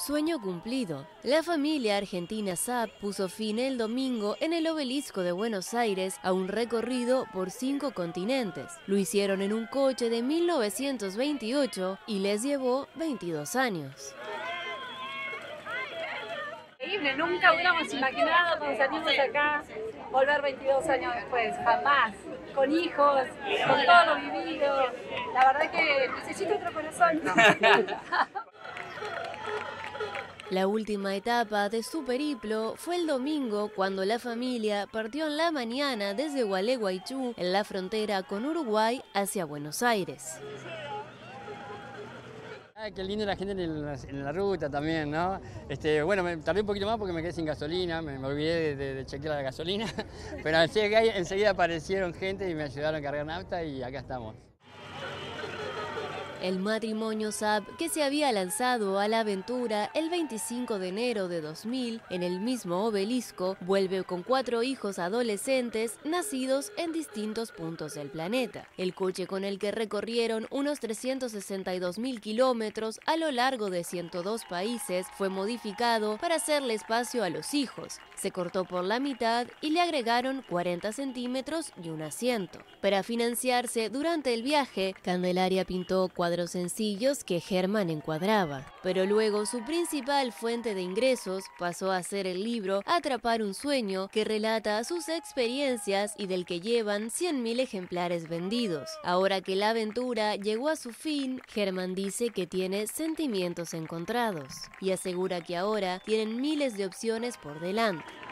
Sueño cumplido. La familia argentina Saab puso fin el domingo en el Obelisco de Buenos Aires a un recorrido por 5 continentes. Lo hicieron en un coche de 1928 y les llevó 22 años. Increíble, nunca hubiéramos imaginado cuando salimos acá volver 22 años después, jamás, con hijos, con todo lo vivido. La verdad que necesito otro corazón. La última etapa de su periplo fue el domingo cuando la familia partió en la mañana desde Gualeguaychú, en la frontera con Uruguay, hacia Buenos Aires. Qué lindo la gente en la ruta también, ¿no? Bueno, me tardé un poquito más porque me quedé sin gasolina, me olvidé de chequear la gasolina, pero enseguida aparecieron gente y me ayudaron a cargar nafta y acá estamos. El matrimonio Saab, que se había lanzado a la aventura el 25 de enero de 2000 en el mismo obelisco, vuelve con 4 hijos adolescentes nacidos en distintos puntos del planeta. El coche con el que recorrieron unos 362.000 kilómetros a lo largo de 102 países fue modificado para hacerle espacio a los hijos. Se cortó por la mitad y le agregaron 40 centímetros y un asiento. Para financiarse durante el viaje, Candelaria pintó cuadros sencillos que Germán encuadraba, pero luego su principal fuente de ingresos pasó a ser el libro Atrapar un sueño, que relata sus experiencias y del que llevan 100.000 ejemplares vendidos. Ahora que la aventura llegó a su fin, Germán dice que tiene sentimientos encontrados y asegura que ahora tienen miles de opciones por delante.